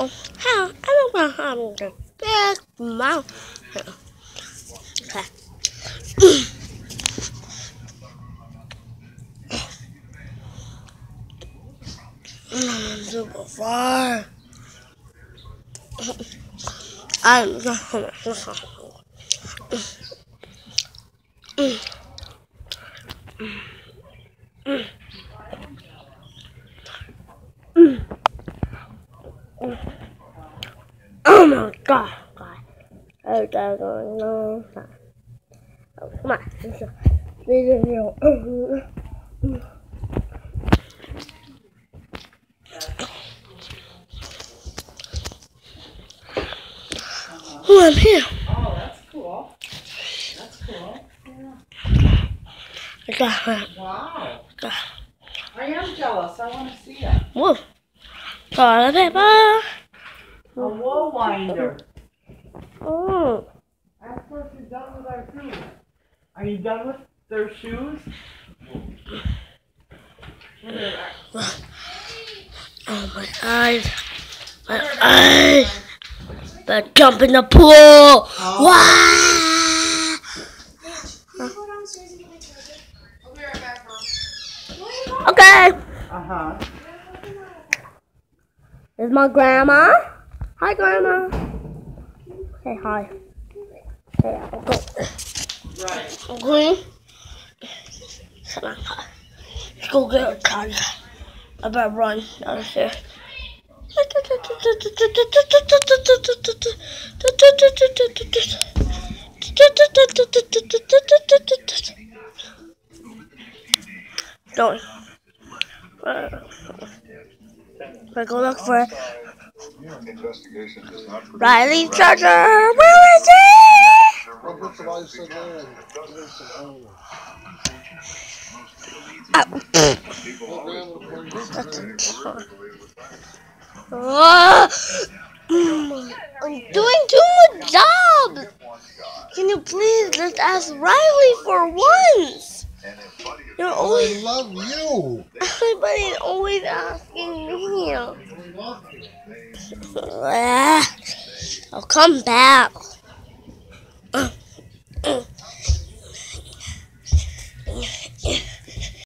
how I don't know how to big mouth. Okay. Super far. I'm oh my god. Oh, that's going on. Oh, come on. This is video. Oh, I'm here. Oh, that's cool. That's cool. I got her. Wow. I am jealous. I want to see it. Whoa. Toilet paper. A wool winder. Oh. Ask her if you're done with our shoes. Are you done with their shoes? Oh, my eyes. My eyes. But jump in the pool. Oh. Wow. Okay. Uh-huh. This is my grandma. Hi, grandma. Say hi. Say uncle. Right. Okay. Let's go get a car. I better run downstairs. Don't. I go look for Riley Charger. Where is he? I'm doing too much job. Can you please just ask Riley for once? You're always. I love you. Everybody's always asking me. I'll come back.